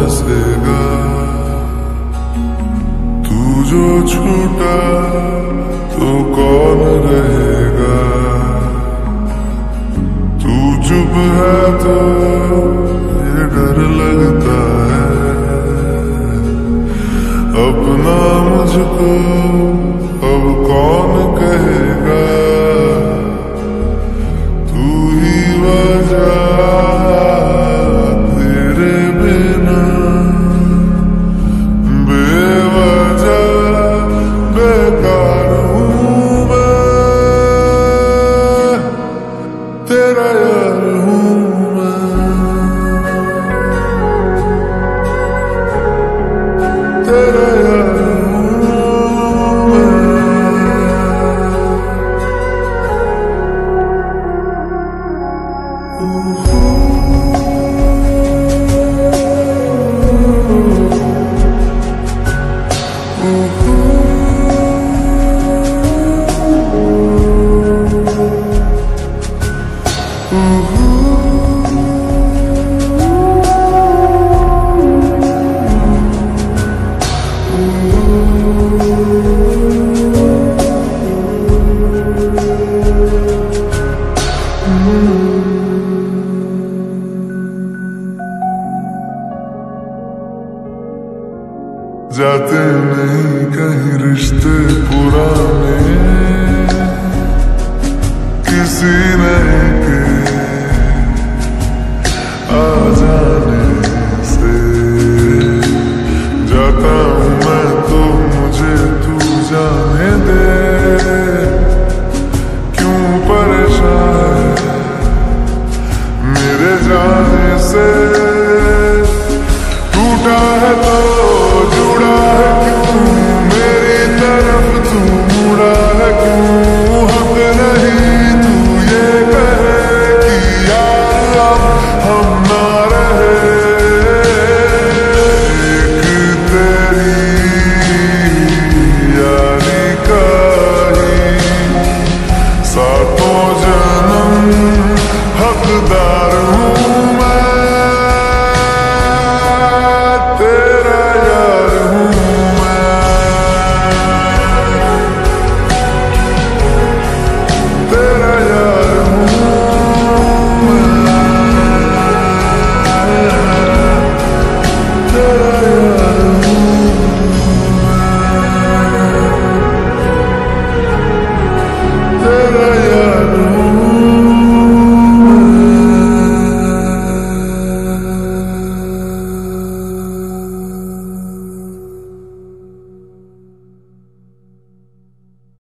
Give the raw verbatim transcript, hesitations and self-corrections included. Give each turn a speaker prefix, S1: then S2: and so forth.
S1: बसेगा। तू जो छूटा तो कौन रहेगा। तू चुप है तो ये डर लगता है, अपना मुझको अब कौन कहेगा। तू ही वजह, तेरे बिना बेवजह बेकार हूँ मैं, तेरा यार हूँ मैं, तेरा यार जाते नहीं कहीं रिश्ते पुराने किसी नए के।